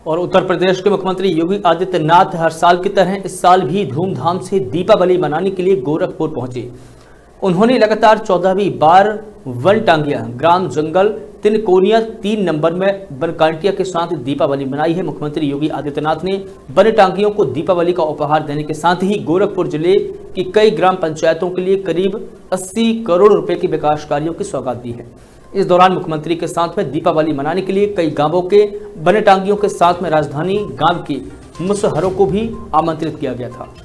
और उत्तर प्रदेश के मुख्यमंत्री योगी आदित्यनाथ हर साल की तरह इस साल भी धूमधाम से दीपावली मनाने के लिए गोरखपुर पहुंचे। उन्होंने लगातार 14वीं बार वनटांगिया ग्राम जंगल तिनकोनिया 3 नंबर में बनकांटिया के साथ दीपावली मनाई है। मुख्यमंत्री योगी आदित्यनाथ ने वनटांगियों को दीपावली का उपहार देने के साथ ही गोरखपुर जिले की कई ग्राम पंचायतों के लिए करीब 80 करोड़ रुपए के विकास कार्यों की सौगात दी है। इस दौरान मुख्यमंत्री के साथ में दीपावली मनाने के लिए कई गांवों के वनटांगियों के साथ में राजधानी गांव के मुसहरों को भी आमंत्रित किया गया था।